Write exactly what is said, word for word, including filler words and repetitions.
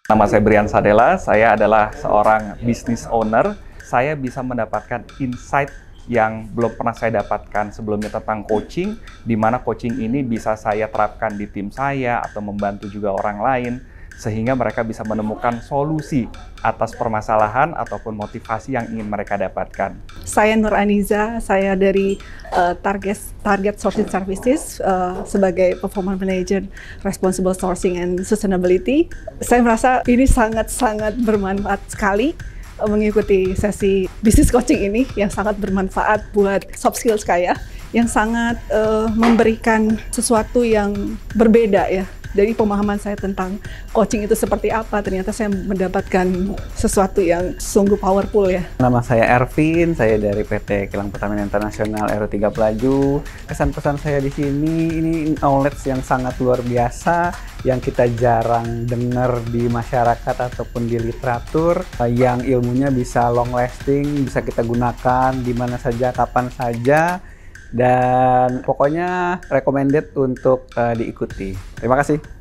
Nama saya Brian Sadela, saya adalah seorang business owner. Saya bisa mendapatkan insight yang belum pernah saya dapatkan sebelumnya tentang coaching, di mana coaching ini bisa saya terapkan di tim saya atau membantu juga orang lain, sehingga mereka bisa menemukan solusi atas permasalahan ataupun motivasi yang ingin mereka dapatkan. Saya Nur Aniza, saya dari uh, Target Target Sourcing Services uh, sebagai Performance Manager Responsible Sourcing and Sustainability. Saya merasa ini sangat-sangat bermanfaat sekali uh, mengikuti sesi business coaching ini yang sangat bermanfaat buat soft skills saya, yang sangat uh, memberikan sesuatu yang berbeda ya. Dari pemahaman saya tentang coaching itu seperti apa, ternyata saya mendapatkan sesuatu yang sungguh powerful ya. Nama saya Ervin, saya dari P T Kilang Pertamina Internasional R O tiga Pelaju. Kesan-pesan saya di sini, ini knowledge yang sangat luar biasa, yang kita jarang dengar di masyarakat ataupun di literatur, yang ilmunya bisa long lasting, bisa kita gunakan di mana saja, kapan saja. Dan pokoknya recommended untuk uh, diikuti. Terima kasih.